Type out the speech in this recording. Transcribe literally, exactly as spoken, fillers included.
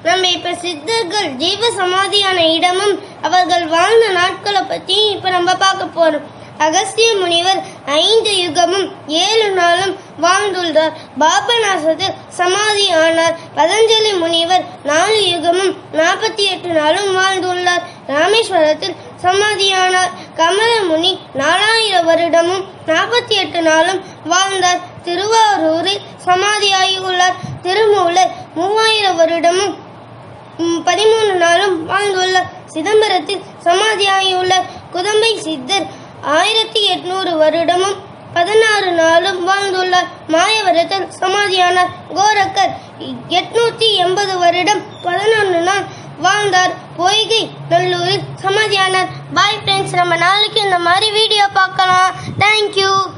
நம்ம இப்ப சித்தர்கள் ஜீவ சமாதியான இடமும் அவர்கள் வாழ்ந்த நாட்களை பத்தி இப்ப நம்ம பார்க்க போறோம். அகஸ்திய முனிவர் ஐந்து யுகமும் ஏழு நாளும் வாழ்ந்துள்ளார். பாபநாசத்தில் சமாதி ஆனார். பதஞ்சலி முனிவர் நாலு யுகமும் நாற்பத்தி எட்டு நாளும் வாழ்ந்துள்ளார். ராமேஸ்வரத்தில் சமாதியானார். கமல முனி நாலாயிரம் வருடமும் நாற்பத்தி எட்டு நாளும் வாழ்ந்தார். திருவாரூரில் சமாதியாகியுள்ளார். திருமூலர் மூவாயிரம் வருடமும் பதிமூணு நாளும் வாழ்ந்துள்ளார். சிதம்பரத்தில் சமாதியாகியுள்ளார். குதம்பை சித்தர் ஆயிரத்தி எட்நூறு வருடமும் பதினாறு நாளும் வாழ்ந்துள்ளார். மாயவரத்தில் சமாதியானார். கோரக்கர் எட்நூத்தி எண்பது வருடம் பதினொன்று நாள் வாழ்ந்தார். பொய்கை நல்லூரில் சமாதியானார். பாய் ஃப்ரெண்ட்ஸ், நம்ம நாளைக்கு இந்த மாதிரி வீடியோ பார்க்கலாம். தேங்க்யூ.